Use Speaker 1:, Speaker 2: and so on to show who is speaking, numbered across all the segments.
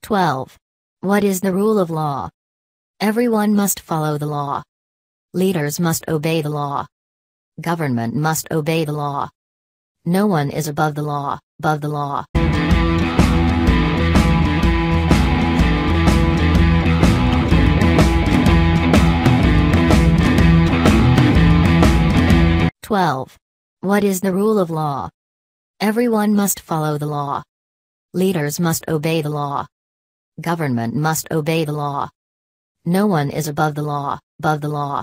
Speaker 1: 12. What is the rule of law? Everyone must follow the law. Leaders must obey the law. Government must obey the law. No one is above the law, above the law. What is the rule of law? Everyone must follow the law. Leaders must obey the law. Government must obey the law. No one is above the law, above the law.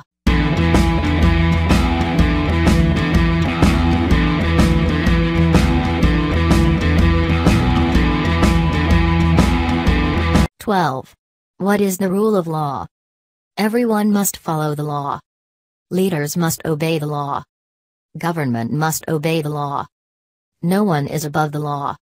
Speaker 1: 12. What is the rule of law? Everyone must follow the law. Leaders must obey the law. Government must obey the law. No one is above the law,